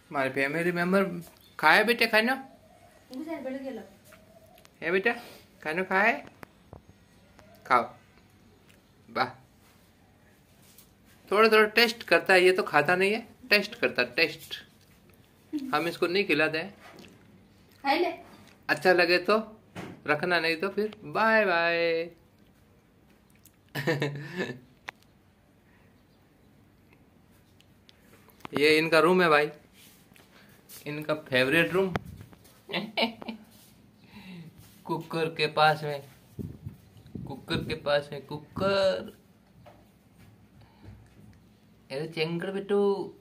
हमारे family member खाए बेटे खाना है बेटा खाना खाए खाओ वाह थोड़ा थोड़ा टेस्ट करता है ये तो खाता नहीं है टेस्ट करता टेस्ट हम इसको नहीं खिलाते हैं अच्छा लगे तो रखना नहीं तो फिर बाय बाय ये इनका रूम है भाई इनका फेवरेट रूम कुकर के पास में कुकर अरे चेंगड़ बेटू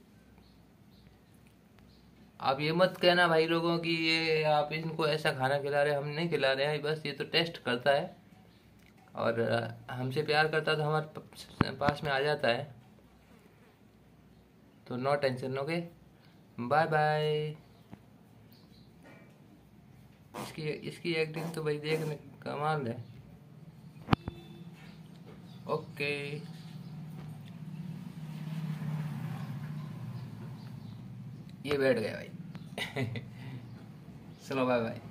आप ये मत कहना भाई लोगों की ये आप इनको ऐसा खाना खिला रहे हम नहीं खिला रहे हैं बस ये तो टेस्ट करता है और हमसे प्यार करता तो हमारे पास में आ जाता है तो no tension okay bye bye इसकी एक्टिंग तो भाई देखने कमाल है ओके ये बैठ गया भाई चलो बाय बाय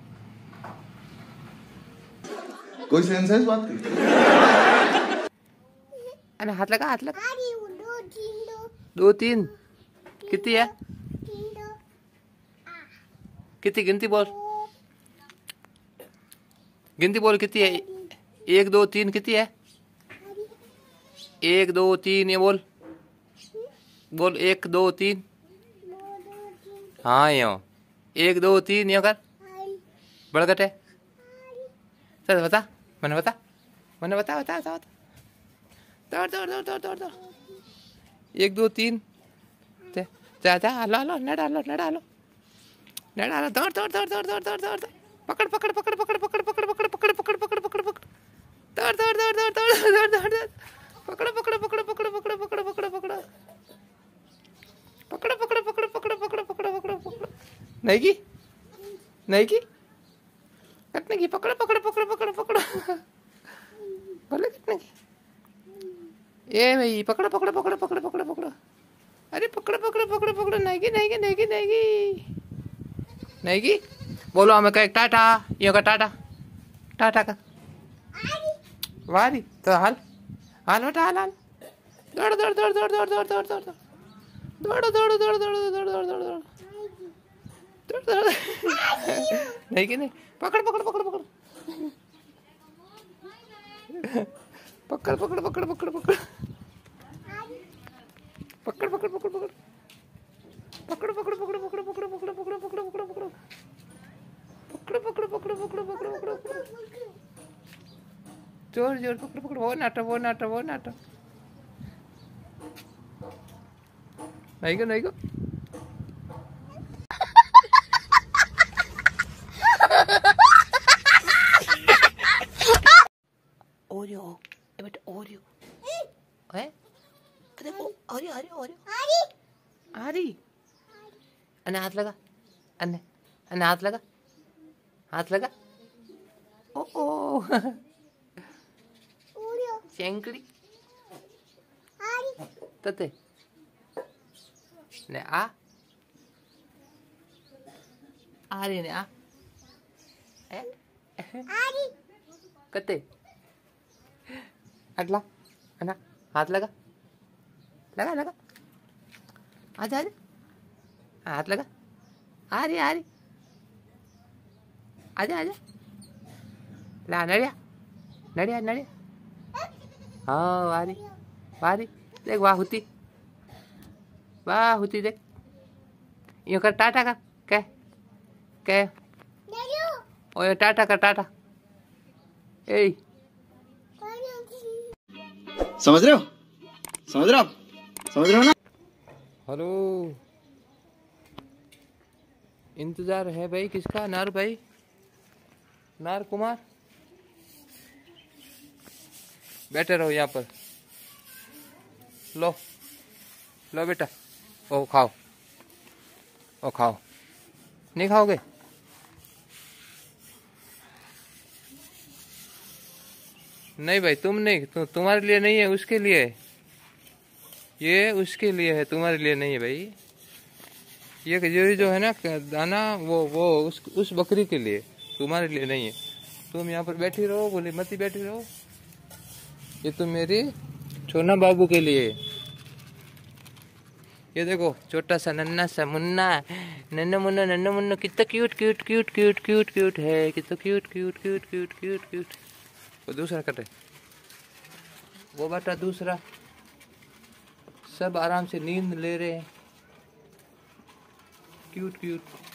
कोई सेंस है इस बात की अरे हाथ लगा दो तीन कितनी है कितनी गिनती बोल कितनी है 1 2 3 कितनी है 1 2 3 ये बोल 1 2 3 हाँ यो 1 2 3 यो कर बड़गट है चल बता मैंने बता दौड़ 1 2 3 जा हलो नड़ा लो दौड़ पकड़ नहीं की कटने की पकड़ बोले कटने की ए भाई पकड़ अरे पकड़ नहीं की बोलो हमें कह टाटा यो का टाटा का वारी तो हाल बेटा हाल दौड़ नहीं कि नहीं पकड़ जोर पकड़ वो नाटक नहीं को ओरियो बेटा ओरियो है देखो ओरियो आरी अन्ने हाथ लगा अन्ने हाथ लगा ओ चेंकड़ी तते ने आ रही ने आ कते अगला अन्ना हाथ लगा आजा हाथ लगा आ रही आजा ला नड़िया हाँ वारी देख वाह होती देख यूं कर टाटा का कह ओ टाटा का टाटा ए समझ रहे हो ना हेलो इंतजार है भाई किसका नार कुमार बैठे रहो यहाँ पर लो बेटा ओ खाओ नहीं खाओगे नहीं भाई तुम नहीं तुम्हारे लिए नहीं है उसके लिए ये उसके लिए है तुम्हारे लिए नहीं है भाई ये जो है ना दाना वो उस बकरी के लिए, तुम्हारे लिए नहीं है। तुम यहाँ पर बैठी रहो, बोले मत बैठी रहो, ये तो मेरी छोना बाबू के लिए। ये देखो छोटा सा नन्ना सा मुन्ना, नन्ना मुन्ना कितना cute cute cute cute cute cute है, कितना cute cute cute cute cute cute. वो दूसरा कटे, वो बेटा दूसरा, सब आराम से नींद ले रहे हैं, क्यूट क्यूट।